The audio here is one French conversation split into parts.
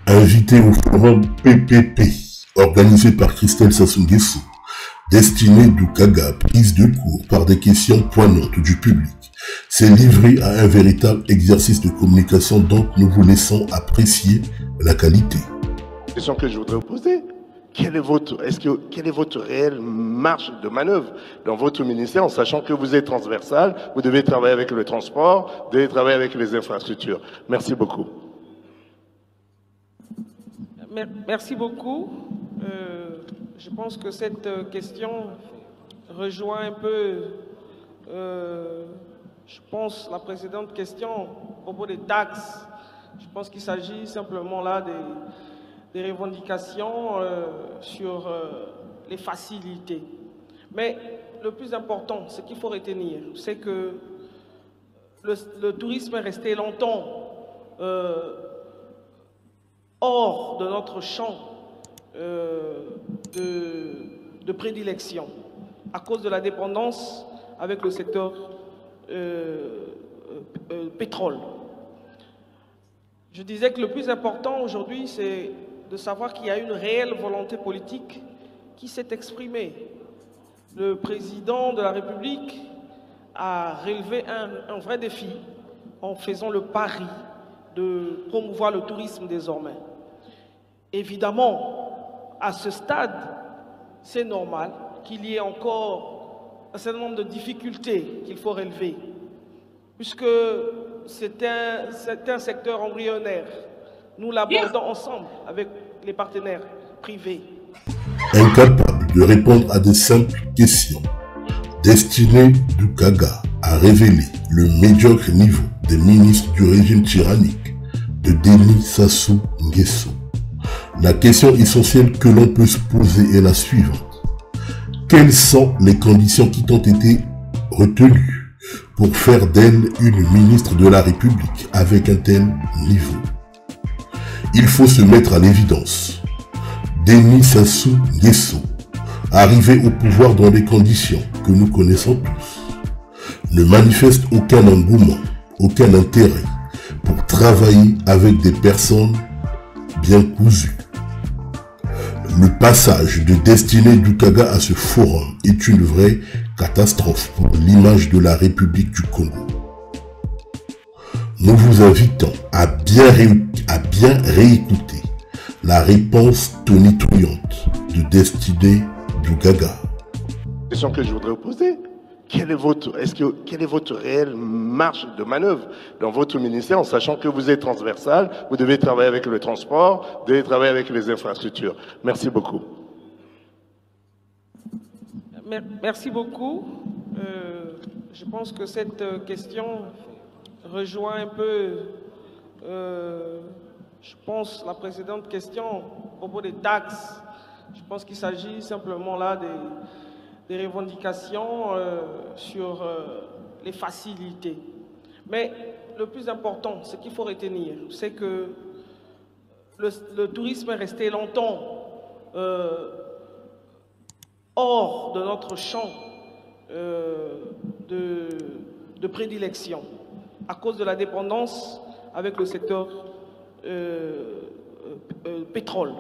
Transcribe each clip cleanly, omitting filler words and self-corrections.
Invité au forum PPP, organisé par Christelle Sassou Nguesso, destiné d'Oukaga, prise de cours par des questions poignantes du public, s'est livré à un véritable exercice de communication dont nous vous laissons apprécier la qualité. La question que je voudrais vous poser, quelle est votre réelle marge de manœuvre dans votre ministère, en sachant que vous êtes transversal, vous devez travailler avec le transport, vous devez travailler avec les infrastructures. Merci beaucoup. Merci beaucoup. Je pense que cette question rejoint un peu, je pense, la précédente question à propos des taxes. Je pense qu'il s'agit simplement là des revendications sur les facilités. Mais le plus important, ce qu'il faut retenir, c'est que le tourisme est resté longtemps hors de notre champ de prédilection à cause de la dépendance avec le secteur pétrole. Je disais que le plus important aujourd'hui, c'est de savoir qu'il y a une réelle volonté politique qui s'est exprimée. Le président de la République a relevé un vrai défi en faisant le pari de promouvoir le tourisme désormais. Évidemment, à ce stade, c'est normal qu'il y ait encore un certain nombre de difficultés qu'il faut relever, puisque c'est un secteur embryonnaire. Nous l'abordons ensemble avec les partenaires privés. Incapable de répondre à de simples questions, Destinée d'Oukaga a révélé le médiocre niveau des ministres du régime tyrannique de Denis Sassou Nguesso. La question essentielle que l'on peut se poser est la suivante. Quelles sont les conditions qui ont été retenues pour faire d'elle une ministre de la République avec un tel niveau? Il faut se mettre à l'évidence. Denis Sassou Nguesso, arrivé au pouvoir dans les conditions que nous connaissons tous, ne manifeste aucun engouement, aucun intérêt pour travailler avec des personnes bien cousues. Le passage de Destinée d'Oukaga à ce forum est une vraie catastrophe pour l'image de la République du Congo. Nous vous invitons à bien réécouter la réponse tonitruante de Destinée d'Oukaga. La question que je voudrais vous poser, quelle est votre réelle marge de manœuvre dans votre ministère, en sachant que vous êtes transversal, vous devez travailler avec le transport, vous devez travailler avec les infrastructures. Merci beaucoup. Merci beaucoup. Je pense que cette question rejoint un peu, je pense, la précédente question à propos des taxes. Je pense qu'il s'agit simplement là des revendications sur les facilités. Mais le plus important, ce qu'il faut retenir, c'est que le tourisme est resté longtemps hors de notre champ de prédilection à cause de la dépendance avec le secteur pétrole.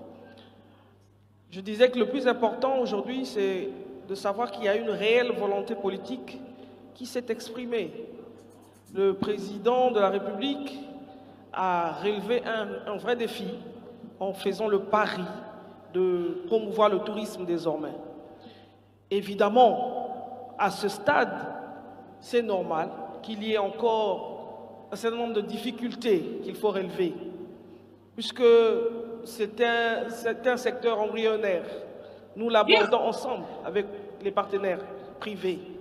Je disais que le plus important aujourd'hui, c'est de savoir qu'il y a une réelle volonté politique qui s'est exprimée. Le président de la République a relevé un vrai défi en faisant le pari de promouvoir le tourisme désormais. Évidemment, à ce stade, c'est normal qu'il y ait encore un certain nombre de difficultés qu'il faut relever, puisque c'est un secteur embryonnaire. Nous l'abordons ensemble avec les partenaires privés.